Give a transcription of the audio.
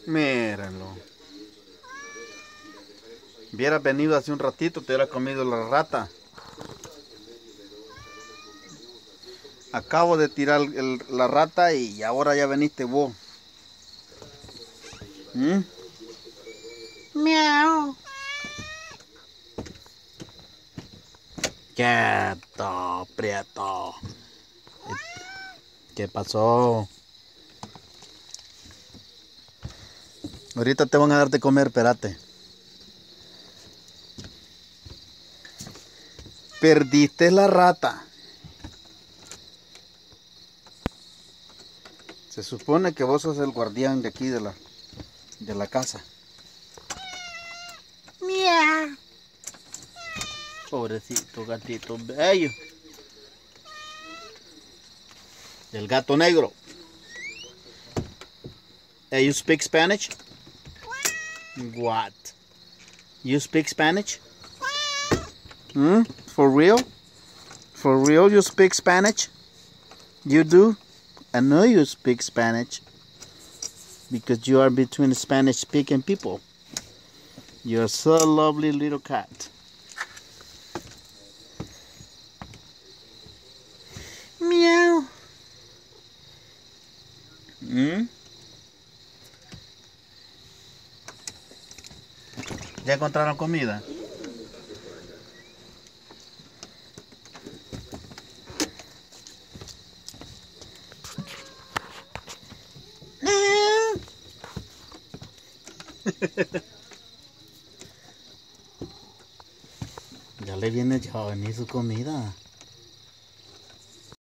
Mírenlo. Hubieras venido hace un ratito, te hubiera comido la rata. Acabo de tirar la rata y ahora ya veniste vos. ¿Mm? Miau. Quieto, prieto. ¿Qué pasó? Ahorita te van a dar de comer, espérate. Perdiste la rata. Se supone que vos sos el guardián de aquí de la casa. Miau. Pobrecito gatito bello. El gato negro. Hey, you speak Spanish? What? You speak Spanish? Hmm? For real? For real you speak Spanish? You do? I know you speak Spanish. Because you are between Spanish speaking people. You're so lovely little cat. Meow. ¿Ya encontraron comida? Ya le viene ya a venir su comida.